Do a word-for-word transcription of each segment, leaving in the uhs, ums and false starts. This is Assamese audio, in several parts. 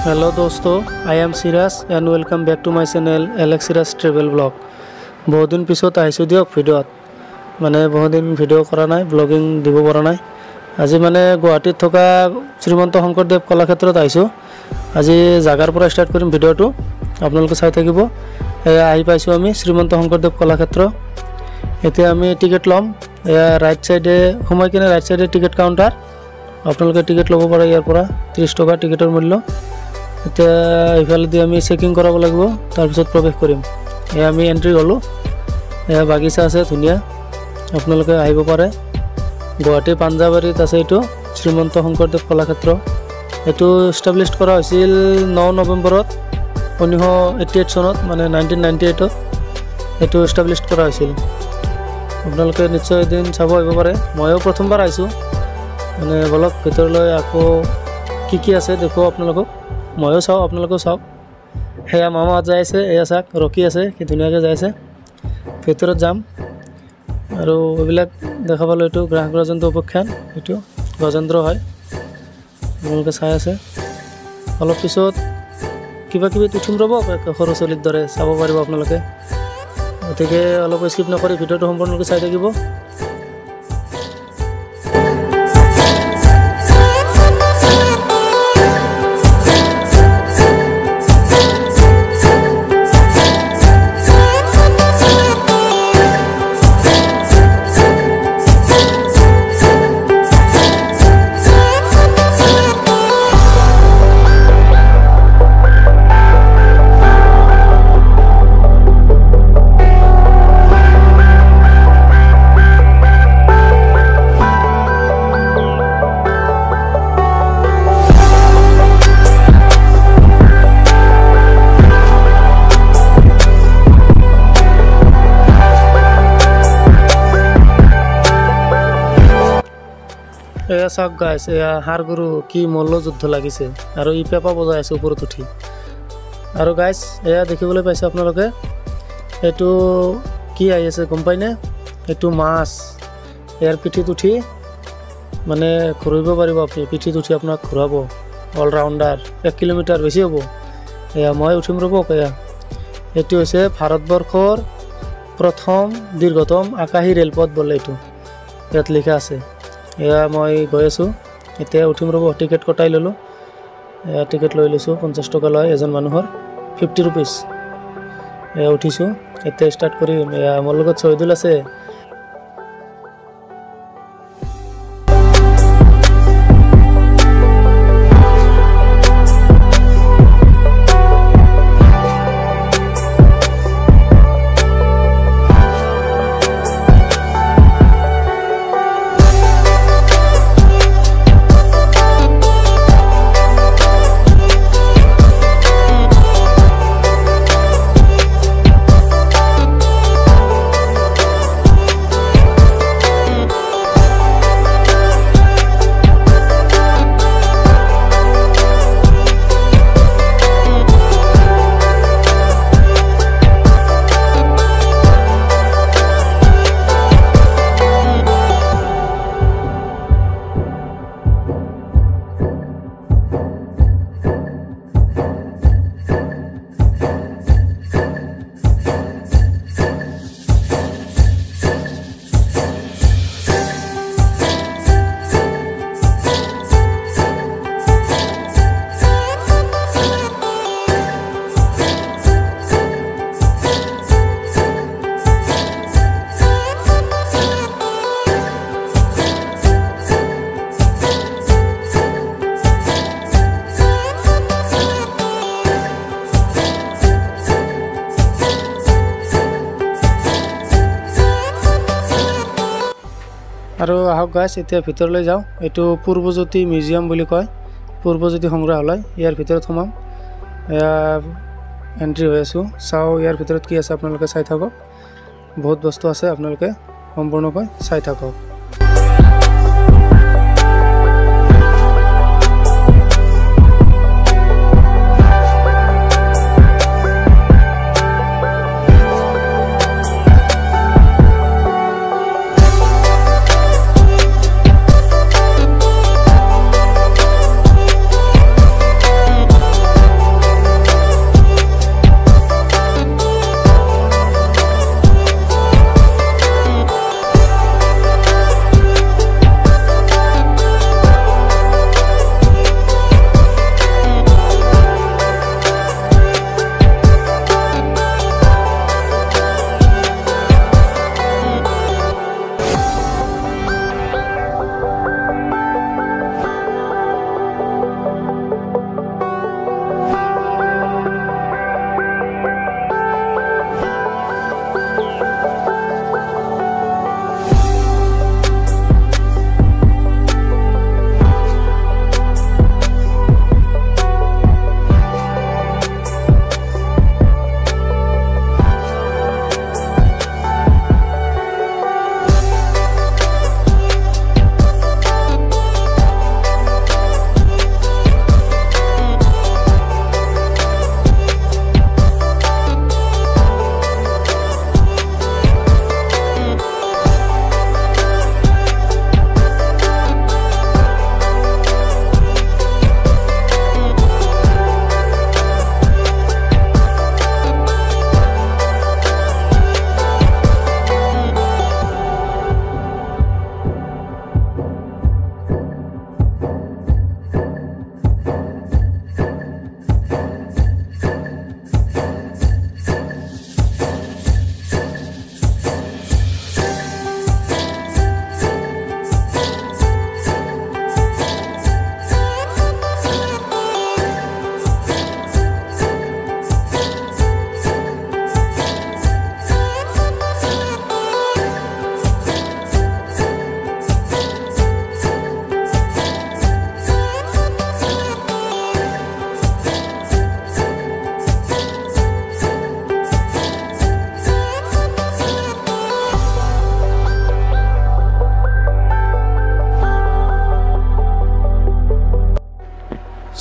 हेलो दोस्तों, I am Siraj and welcome back to my channel Alex Siraj travel blog. बहुत दिन पिछत आइसो दियक भिडिओत माने बहुत दिन भिडिओ करा नाई ब्लगिंग দিব পৰা নাই। আজি মানে গুৱাহাটীত থকা শ্ৰীমন্ত শংকৰদেৱ কলাক্ষেত্ৰত আইছো। আজি জাগাৰ পৰা স্টাৰ্ট কৰিম ভিডিওটো, আপোনালোকে চাই থাকিব। এয়া আহি পাইছো আমি শ্ৰীমন্ত শংকৰদেৱ কলাক্ষেত্ৰ। এতিয়া আমি টিকেট লম। এয়া ৰাইট সাইডে সোমাই কিনে ৰাইট সাইডে টিকেট কাউন্টাৰ। আপোনালোকে টিকেট ল'ব পাৰে ইয়াৰ পৰা ত্ৰিশ টকা টিকেটৰ মূল্য। এতিয়া ইফালেদি আমি চেকিং কৰাব লাগিব, তাৰপিছত প্ৰৱেশ কৰিম। এয়া আমি এন্ট্ৰি হ'লোঁ। এয়া বাগিচা আছে ধুনীয়া, আপোনালোকে আহিব পাৰে। গুৱাহাটী পাঞ্জাবাৰীত আছে এইটো শ্ৰীমন্ত শংকৰদেৱ কলাক্ষেত্ৰ। এইটো এষ্টাব্লিছ কৰা হৈছিল ন নৱেম্বৰত ঊনৈছশ এইটি এইট চনত, মানে নাইনটিন নাইণ্টি এইটত এইটো এষ্টাব্লিছ কৰা হৈছিল। আপোনালোকে নিশ্চয় এদিন চাব আহিব পাৰে। ময়ো প্ৰথমবাৰ আহিছোঁ, মানে বলক ভিতৰলৈ আকৌ কি কি আছে দেখো আপোনালোকক। ময়ো চাওঁ, আপোনালোকেও চাওক। সেয়া মামাহঁত যাই আছে, এয়া চাওক ৰখি আছে, কি ধুনীয়াকৈ যাই আছে। ভিতৰত যাম আৰু এইবিলাক দেখা পালোঁ। এইটো গ্ৰাহক ৰাজেন্দ্ৰ উপাখ্যান, এইটো গজেন্দ্ৰ হয়, আপোনালোকে চাই আছে। অলপ পিছত কিবা কিবি উঠিম ৰ'ব, সৰু চলিৰ দৰে চাব পাৰিব আপোনালোকে। গতিকে অলপ স্কিপ নকৰি ভিডিঅ'টো সম্পূৰ্ণকৈ চাই থাকিব। এয়া চাওক গাইছ, এয়া হাৰ গৰু কি মল্লযুদ্ধ লাগিছে আৰু ই পেপা বজাই আছে ওপৰত উঠি। আৰু গাইছ এয়া দেখিবলৈ পাইছে আপোনালোকে, এইটো কি আহি আছে গম পায়নে? এইটো মাছ। ইয়াৰ পিঠিত উঠি মানে ঘূৰিব পাৰিব আপুনি, পিঠিত উঠি আপোনাক ঘূৰাব। অলৰাউণ্ডাৰ, এক কিলোমিটাৰ বেছি হ'ব। এয়া মই উঠিম ৰ'ব। এয়া এইটো হৈছে ভাৰতবৰ্ষৰ প্ৰথম দীৰ্ঘতম আকাশী ৰেলপথ বোলে, এইটো ইয়াত লিখা আছে। এয়া মই গৈ আছোঁ, এতিয়া উঠিম ৰ'ব। টিকেট কটাই ল'লোঁ। এয়া টিকেট লৈ লৈছোঁ, পঞ্চাছ টকা লয় এজন মানুহৰ, ফিফটি ৰুপিজ। এয়া উঠিছোঁ, এতিয়া ষ্টাৰ্ট কৰিম। এয়া মোৰ লগত শহীদুল আছে। আৰু আহক গাইছ, এতিয়া ভিতৰলৈ যাওঁ। এইটো পূৰ্বজ্যোতি মিউজিয়াম বুলি কয়, পূৰ্বজ্যোতি সংগ্ৰহালয়। ইয়াৰ ভিতৰত সোমাম। এয়া এণ্ট্ৰি হৈ আছোঁ। চাওঁ ইয়াৰ ভিতৰত কি আছে, আপোনালোকে চাই থাকক। বহুত বস্তু আছে, আপোনালোকে সম্পূৰ্ণকৈ চাই থাকক।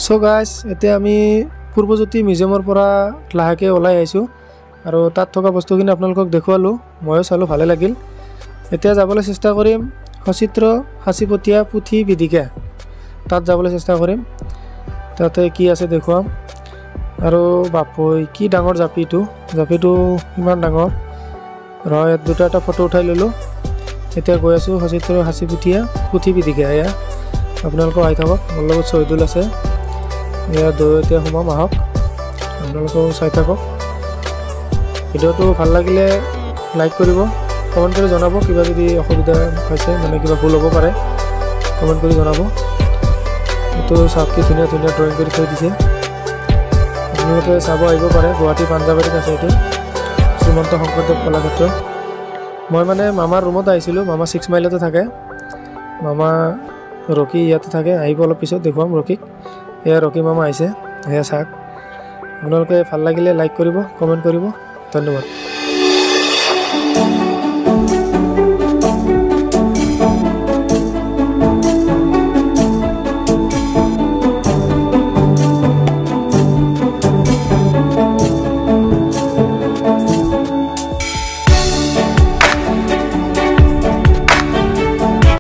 সো গাইজ এতিয়া আমি পূৰ্বজ্যোতি মিউজিয়ামৰ পৰা লাহেকৈ ওলাই আহিছোঁ আৰু তাত থকা বস্তুখিনি আপোনালোকক দেখুৱালোঁ ময়ো চালোঁ ভালে লাগিল এতিয়া যাবলৈ চেষ্টা কৰিম সচিত্ৰ সাঁচিপতীয়া পুথি বিদিকা তাত যাবলৈ চেষ্টা কৰিম তাতে কি আছে দেখুৱাম আৰু বাপৈ কি ডাঙৰ জাপিটো জাপিটো ইমান ডাঙৰ ৰয় দুটা এটা ফটো উঠাই ল'লোঁ এতিয়া গৈ আছোঁ সচিত্ৰ সাঁচিপতীয়া পুথি বিদিকা এয়া আপোনালোকক আহি থাকক মোৰ লগত চহিদুল আছে এয়া দৈ এতিয়া সোমাম আহক আপোনালোকেও চাই থাকক ভিডিঅ'টো ভাল লাগিলে লাইক কৰিব কমেণ্ট কৰি জনাব কিবা যদি অসুবিধা হৈছে মানে কিবা ভুল হ'ব পাৰে কমেণ্ট কৰি জনাব এইটো চাওক কি ধুনীয়া ধুনীয়া ড্ৰয়িং কৰি থৈ দিছে আপোনালোকে চাব আহিব পাৰে গুৱাহাটী পাঞ্জাবাৰীত আছে এইটো শ্ৰীমন্ত শংকৰদেৱ কলাক্ষেত্ৰ মই মানে মামাৰ ৰুমত আহিছিলোঁ মামা ছিক্স মাইলতে থাকে মামা ৰকি ইয়াতে থাকে আহিব অলপ পিছত দেখুৱাম ৰকিক এয়া ৰকি মামা আহিছে সেয়া চাওক আপোনালোকে ভাল লাগিলে লাইক কৰিব কমেণ্ট কৰিব ধন্যবাদ